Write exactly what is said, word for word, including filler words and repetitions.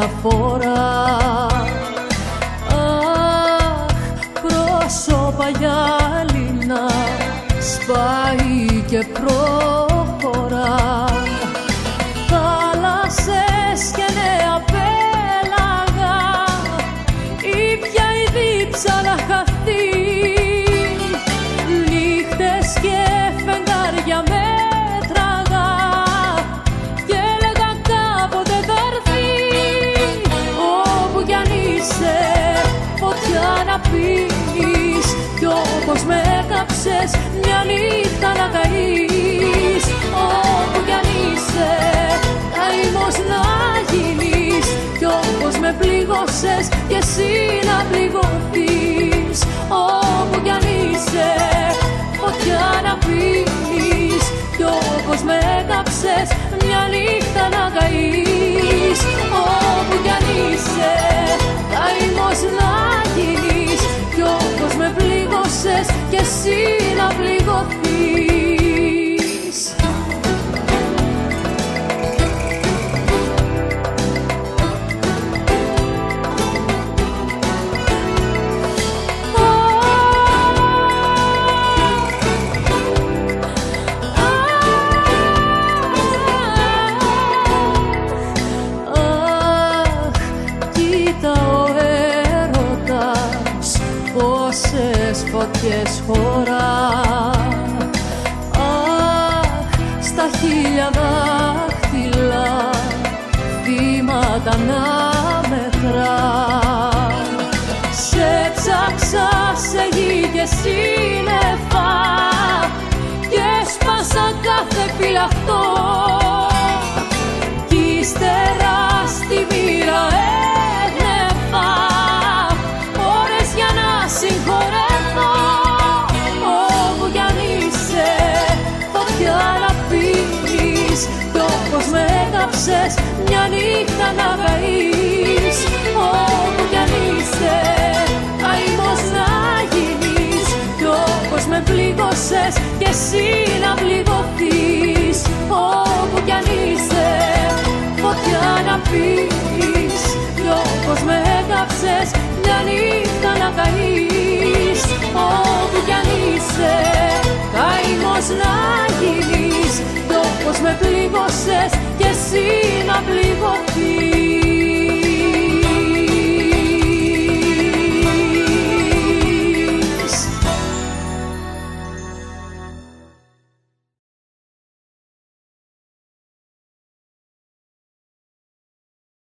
αδιαφορά. Αχ, πρόσωπα γυάλινα σπάει και προχωρά. Θάλασσες και νέα πέλαγα, ήπια η δίψα να χαθεί. Νύχτες και φεγγάρια μέτραγα και έλεγα κάποτε θα έρθει. Όπου κι αν είσαι φωτιά να πίνεις, κι όπως με έκαψες μια νύχτα να καείς. Όπου κι αν είσαι καημός να γίνεις, κι όπως με πλήγωσες κι εσύ να πληγωθείς. Όπου κι αν είσαι φωτιά να πίνεις, κι όπως με έκαψες μια νύχτα να καείς. Όπου κι αν είσαι καημός να γίνεις, κι όπως με πλήγωσες κι εσύ να πληγωθείς. Πόσες φωτιές χωρά. Αχ, στα χίλια δάχτυλα θύματα να μετρά. Σε ψάξα σε γη και σύννεφα και σπάσα κάθε φυλαχτό. Κι ύστερα στη μοίρα έγνεφα ώρες για να συγχωρεθώ. Όπου κι αν είσαι φωτιά να πίνεις, κι όπως με έκαψες μια νύχτα να καείς. Όπου κι αν είσαι καημός να γίνεις, κι όπως με πλήγωσες κι εσύ να πληγωθείς. Όπου κι αν είσαι φωτιά να πίνεις, κι όπως με έκαψες μια νύχτα να καείς. Όπου κι αν είσαι καημός να γίνεις, κι όπως με πλήγωσες κι εσύ να πληγωθείς.